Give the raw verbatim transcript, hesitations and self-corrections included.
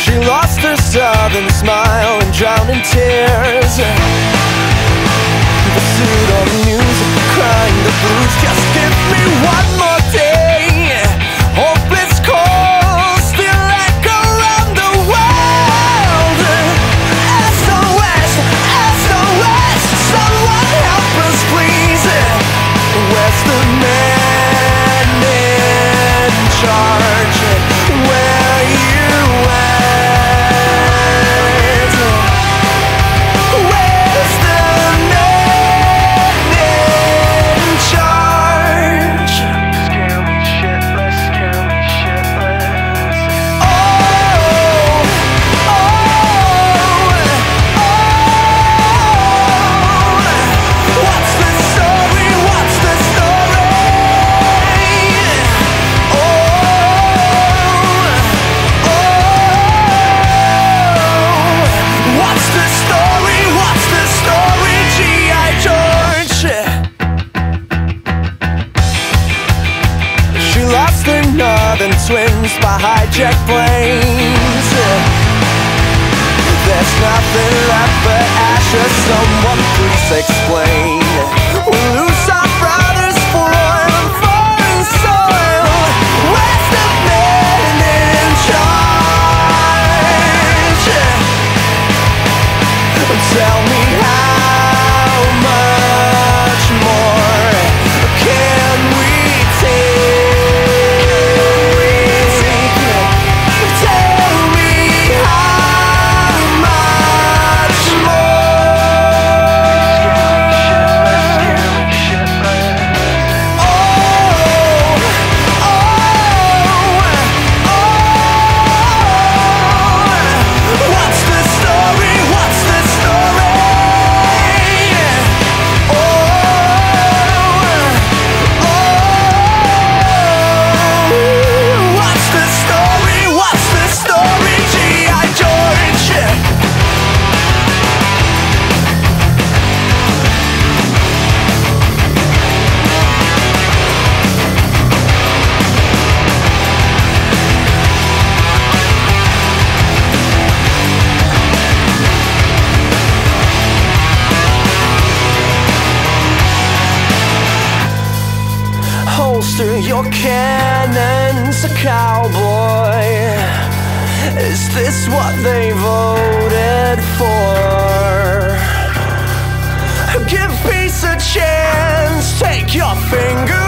She lost her southern smile and drowned in tears. The suit of music, crying the blues. Just give me one more day. Hope it's cold, still echo around the world. S O S, S O S, someone help us please. Where's the man in charge? Where you at? Where's the man in charge? Scare me shitless, scare me shitless. Oh, oh, oh. What's the story? What's the story? Oh, oh. What's the story? What's the story? G I. George. She lost her northern twins by hijacked planes. There's nothing left but ashes. Someone please explain. We lose our brothers for oil and foreign soil. Where's the man in charge? Tell me how much more can we take? Tell me how much more? Oh, oh, oh. What's the story? What's the story? Oh, oh. What's the story? What's the story? G I. George. Holster your cannons, a cowboy. Is this what they voted for? Give peace a chance, take your finger